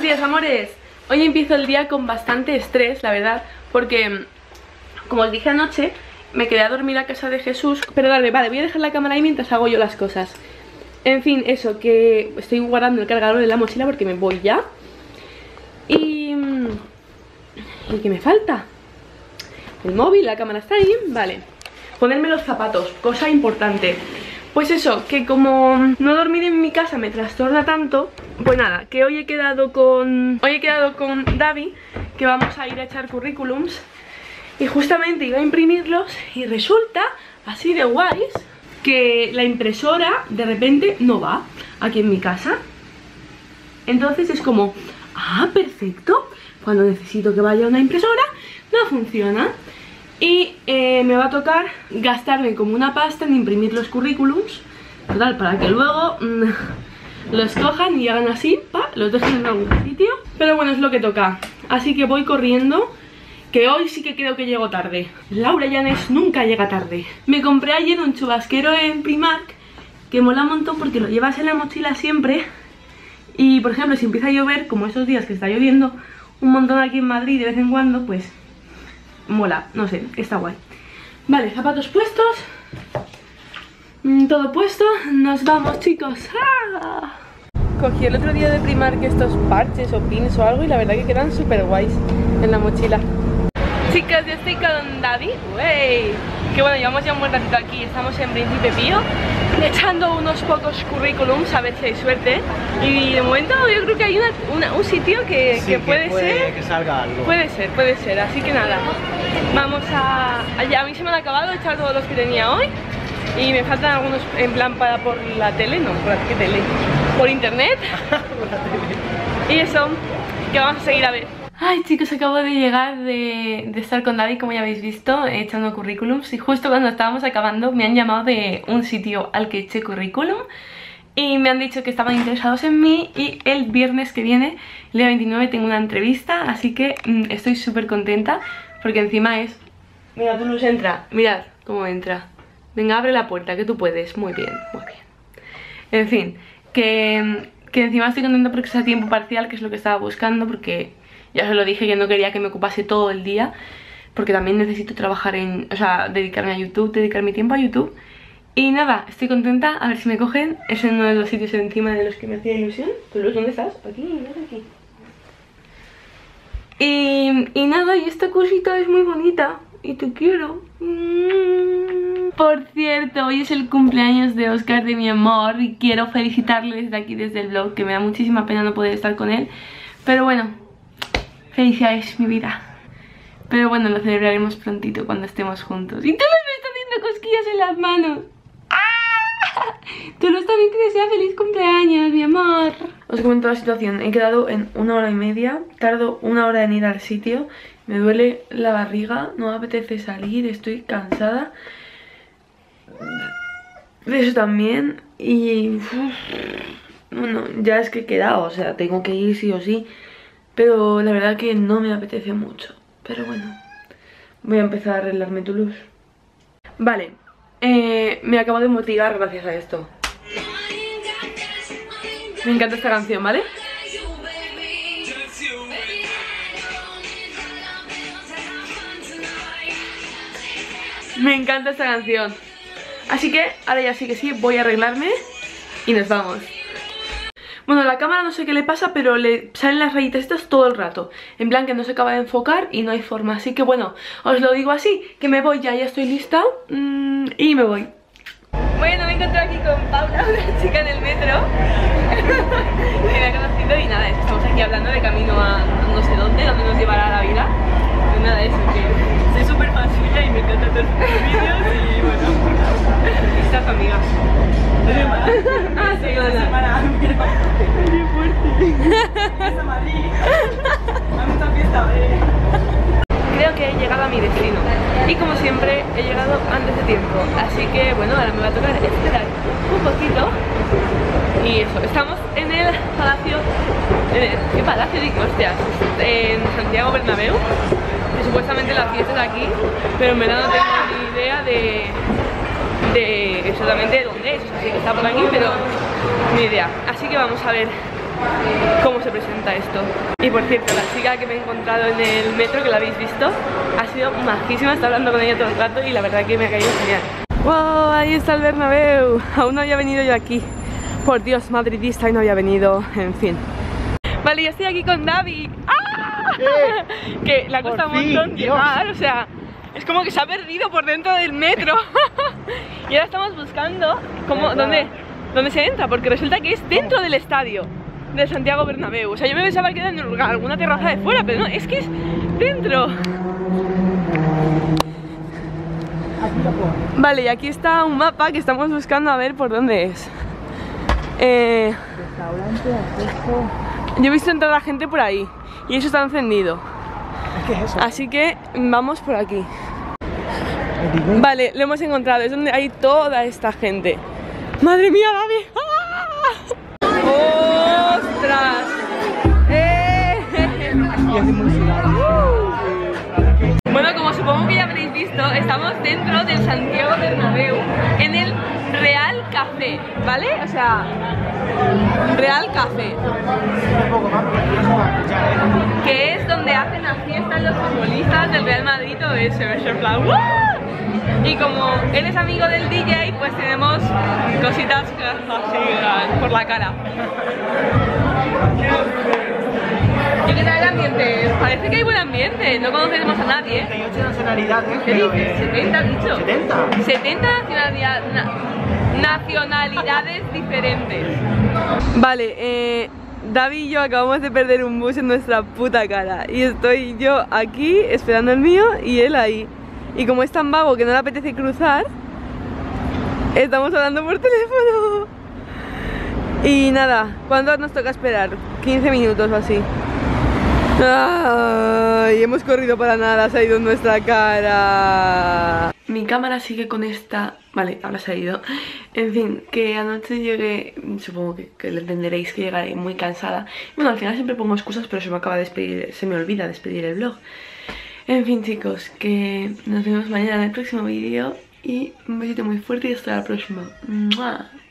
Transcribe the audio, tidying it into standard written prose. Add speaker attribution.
Speaker 1: días, amores. Hoy empiezo el día con bastante estrés, la verdad, porque, como os dije anoche, me quedé a dormir a casa de Jesús. Pero vale, voy a dejar la cámara ahí mientras hago yo las cosas. En fin, eso, que estoy guardando el cargador en la mochila porque me voy ya. ¿Y qué me falta? El móvil, la cámara está ahí, vale. Ponerme los zapatos, cosa importante. Pues eso, que como no dormir en mi casa me trastorna tanto, pues nada, que hoy he quedado con Davi, que vamos a ir a echar currículums. Y justamente iba a imprimirlos y resulta, así de guays, que la impresora de repente no va aquí en mi casa. Entonces es como, ah, perfecto, cuando necesito que vaya una impresora, no funciona. Y me va a tocar gastarme como una pasta en imprimir los currículums, total, para que luego los cojan y hagan así, los dejen en algún sitio. Pero bueno, es lo que toca, así que voy corriendo, que hoy sí que creo que llego tarde. Laura Llanes nunca llega tarde. Me compré ayer un chubasquero en Primark, que mola un montón porque lo llevas en la mochila siempre. Y por ejemplo, si empieza a llover, como estos días que está lloviendo un montón aquí en Madrid de vez en cuando, pues mola, no sé, está guay. Vale, zapatos puestos, todo puesto, nos vamos, chicos. ¡Ah! Cogí el otro día de Primark estos parches o pins o algo y la verdad que quedan súper guays en la mochila. Chicas, ya estoy con Davi. ¡Wey! Que bueno, llevamos ya un buen ratito aquí, estamos en Príncipe Pío echando unos pocos currículums a ver si hay suerte. Y de momento yo creo que hay un sitio que puede ser
Speaker 2: que salga algo. Puede
Speaker 1: ser, así que nada, vamos allá. A mí se me han acabado de echar todos los que tenía hoy y me faltan algunos en plan para por la tele, no, ¿qué tele? Por internet. Y eso, que vamos a seguir a ver. Ay, chicos, acabo de llegar de estar con Davi, como ya habéis visto, echando currículums. Y justo cuando estábamos acabando me han llamado de un sitio al que eché currículum y me han dicho que estaban interesados en mí. Y el viernes que viene, el día 29, tengo una entrevista, así que estoy súper contenta porque encima es... Mira, tú nos entra, mirad cómo entra. Venga, abre la puerta, que tú puedes. Muy bien, muy bien. En fin, que encima estoy contenta porque es a tiempo parcial, que es lo que estaba buscando, porque... Ya se lo dije, que no quería que me ocupase todo el día, porque también necesito trabajar o sea, dedicarme a YouTube, dedicar mi tiempo a YouTube. Y nada, estoy contenta, a ver si me cogen. Es en uno de los sitios encima de los que me hacía ilusión. ¿Tú dónde estás? Aquí, aquí. Y nada, y esta cosita es muy bonita y te quiero. Por cierto, hoy es el cumpleaños de Oscar, de mi amor, y quiero felicitarle desde aquí, desde el vlog, que me da muchísima pena no poder estar con él. Pero bueno, felicidades, mi vida. Pero bueno, lo celebraremos prontito cuando estemos juntos. Y Tulus me está haciendo cosquillas en las manos. ¡Ah! Tulus también te desea feliz cumpleaños, mi amor. Os comento la situación. He quedado en 1 hora y media. Tardo 1 hora en ir al sitio. Me duele la barriga. No me apetece salir. Estoy cansada de eso también. Y... bueno, ya es que he quedado. O sea, tengo que ir sí o sí. Pero la verdad que no me apetece mucho. Pero bueno, voy a empezar a arreglarme Tulus. Vale, me acabo de motivar gracias a esto. Me encanta esta canción, ¿vale? Me encanta esta canción. Así que ahora ya sí que sí, voy a arreglarme y nos vamos. Bueno, la cámara no sé qué le pasa, pero le salen las rayitas estas todo el rato. En plan que no se acaba de enfocar y no hay forma. Así que bueno, os lo digo así, que me voy ya estoy lista y me voy. Bueno, me encontré aquí con Paula, una chica en el metro. Me ha conocido y nada, estamos aquí hablando de camino a no sé dónde nos llevará la vida. Pues nada, eso, que soy súper fan suya y me encanta todos sus vídeos y bueno, esta es tu amiga. Ah, sí, hola. Qué fuerte. A mucha fiesta, Creo que he llegado a mi destino. Y como siempre, he llegado antes de tiempo. Así que bueno, ahora me va a tocar esperar un poquito. Y eso, estamos en el palacio. ¿Qué palacio digo? Hostias, en Santiago Bernabéu. Que supuestamente la fiesta es aquí, pero en verdad no tengo ni idea de exactamente dónde es. O sea, sí que está por aquí, pero ni idea. Así que vamos a ver cómo se presenta esto. Y por cierto, la chica que me he encontrado en el metro, que la habéis visto, ha sido majísima, está hablando con ella todo el rato y la verdad que me ha caído genial. ¡Wow! Ahí está el Bernabéu. Aún no había venido yo aquí. Por Dios, madridista, y no había venido, en fin. Vale, ya estoy aquí con David. ¡Ah! Que le ha costado un montón llegar, o sea, es como que se ha perdido por dentro del metro. Y ahora estamos buscando dónde se entra, porque resulta que es dentro del estadio de Santiago Bernabéu. O sea, yo me pensaba que era en alguna terraza de fuera, pero no, es que es dentro. Vale, y aquí está un mapa que estamos buscando a ver por dónde es. Yo he visto entrar a la gente por ahí y eso está encendido.
Speaker 2: ¿Qué es eso?
Speaker 1: Así que vamos por aquí. Vale, lo hemos encontrado, es donde hay toda esta gente. ¡Madre mía, David! ¡Ah! ¡Ostras! Bueno, como supongo que ya habréis visto, estamos dentro del Santiago Bernabéu, en el Real Café, ¿vale? O sea, Real Café, que es donde hacen la fiesta los futbolistas del Real Madrid, todo eso, en plan, ¡wow! Y como él es amigo del DJ, pues tenemos cositas así por la cara. ¿Y qué tal el ambiente? Parece que hay buen ambiente, no conocemos a nadie.
Speaker 2: 78 nacionalidades.
Speaker 1: ¿Qué dices? 70 has dicho.
Speaker 2: 70.
Speaker 1: 70 nacionalidades diferentes. Vale, David y yo acabamos de perder un bus en nuestra puta cara. Y estoy yo aquí esperando el mío y él ahí. Y como es tan vago que no le apetece cruzar, estamos hablando por teléfono. Y nada, ¿cuánto nos toca esperar? 15 minutos o así. Ay, hemos corrido para nada, se ha ido en nuestra cara. Mi cámara sigue con esta... Vale, ahora se ha ido. En fin, que anoche llegué... Supongo que lo entenderéis, que llegaré muy cansada. Bueno, al final siempre pongo excusas, pero se me olvida despedir el vlog. En fin, chicos, que nos vemos mañana en el próximo vídeo. Y un besito muy fuerte y hasta la próxima. ¡Mua!